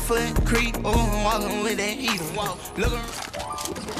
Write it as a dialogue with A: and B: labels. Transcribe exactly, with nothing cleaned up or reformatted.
A: foot creep, oh, I'm walking with that heater. Look around.